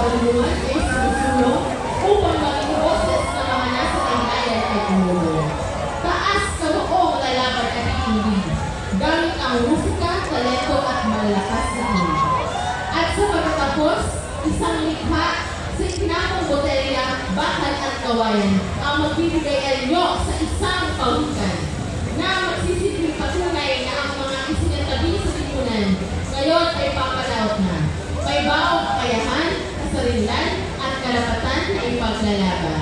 kaluhan ay sumusulong upang maging boses ng mga nasa laylayan ay tumulong. Taas sa buong lalaban at hindi, gamit ang musika, talento at malakas na hilig. At sa pagkatapos, isang likha sa itinapong botelya, bakal at kawayan ang magbibigay anyo sa isang pawikan na magsisilbing patunay na ang mga isinatabi sa lipunan ngayon ay papalaot na. May baong kakayahan, kasarinlan at karapatan na ipaglalaban.